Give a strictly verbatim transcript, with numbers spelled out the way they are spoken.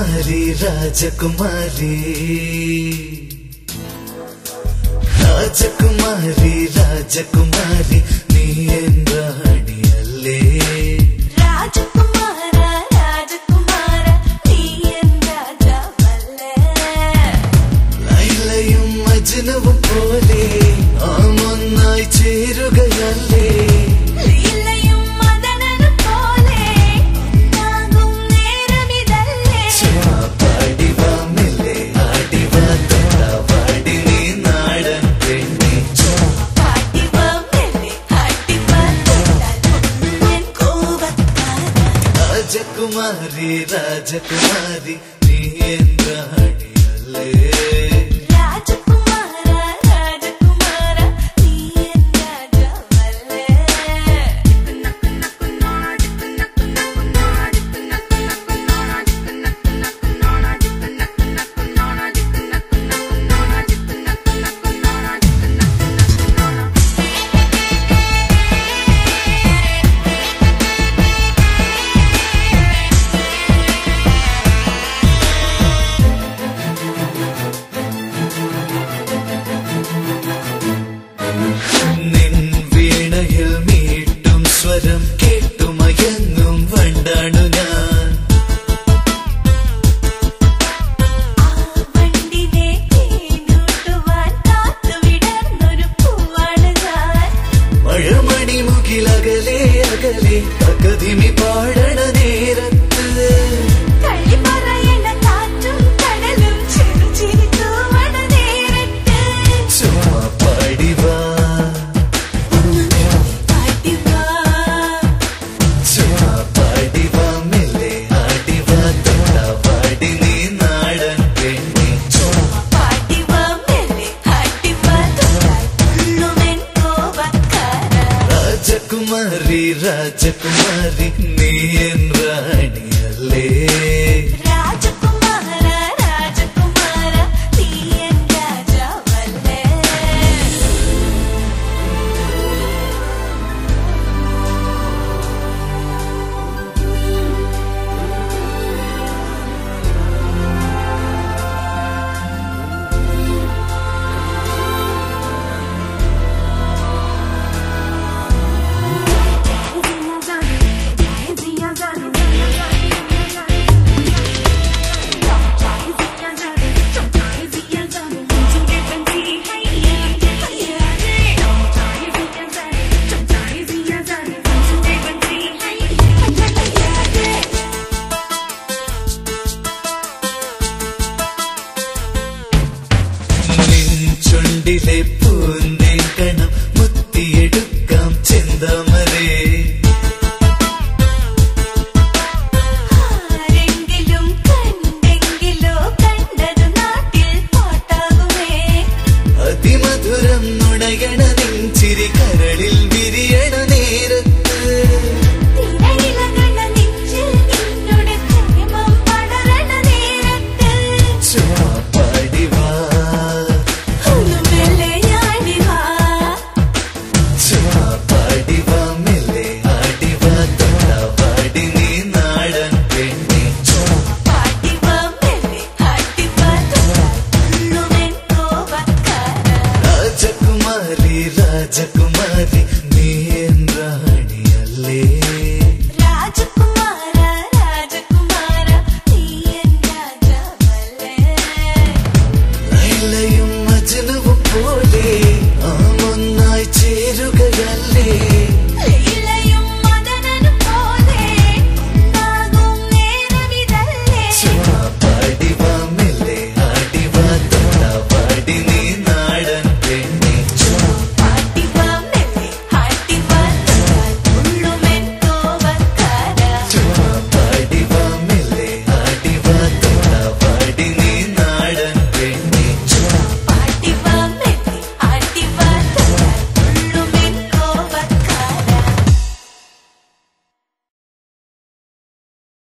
രാജകുമാരി രാജകുമാരി രാജകുമാരി രാജകുമാരി നീ എൻ റാണിയല്ലേ രാജകുമാര രാജകുമാര നീ എൻ രാജാവല്ലേ ലൈലയും മജ്നുവും പോലെ നാം ഒന്നായി ചേരുകയല്ലേ രാജകുമാരി രാജകുമാരി നീ എൻ റാണിയല്ലേ രാജകുമാര രാജകുമാര നീ എൻ രാജാവല്ലേ നിൻ വീണയിൽ മീട്ടും സ്വരം കേട്ടുമയങ്ങും വണ്ടാണു ഞാൻ ആ വണ്ടിനെ തേനൂട്ടുവാൻ കാത്തുവിടർന്നൊരു പൂവാണ് ഞാൻ മഴമണി മുകിലകലെ അകലെ തകതിമി പാടണ നേരത്ത് കളി പറയണ കാറ്റും കടലും ചെറുചിരി തൂവണ നേരത്ത് ചുമ്മാ പാടിവാ പാടിവാ ചുമ്മാ പാടിവാ മെല്ലെ ആടിവാ തൊട്ടാവാടി നീ നാടൻ പെണ്ണെ പാടിവാ മെല്ലെ ആടിവാ തൊട്ടാൽ തുള്ളുമെൻ കോപക്കാര രാജകുമാരി രാജകുമാരി നീ എൻ റാണിയല്ലേ രാജകുമാര രാജകുമാര നീ എൻ രാജാവല്ലേ നിൻ ചുണ്ടിലെ പൂന്തേൻ കണം മുത്തിയെടുക്കാം ചെന്താമരേ ആരെങ്കിലും കണ്ടെങ്കിലോ കണ്ടത് നാട്ടിൽ പാട്ടാകുമേ അതിമധുരം നുണയണ നെഞ്ചിരി കരളിൽ വിരിയണ നേരത്ത് തിരയിളകണ നെഞ്ചിൽ നിന്നുടെ പ്രേമം പടരണ നേരത്ത് ചുമ്മാ പാടിവാ ഒന്ന് മെല്ലെയാടിവാ ചുമ്മാ പാടിവാ മെല്ലെ ആടിവാ തൊട്ടാവാടി നീ നാടൻ പെണ്ണെ പാടിവാ മെല്ലെ ആടിവാ തൊട്ടാൽ തുള്ളുമെൻ കോപക്കാര രാജകുമാരി രാജകുമാരി നീ എൻ റാണിയല്ലേ രാജകുമാര രാജകുമാര നീ എൻ രാജാവല്ലേ ലൈലയും മജ്നുവും പോലെ നാം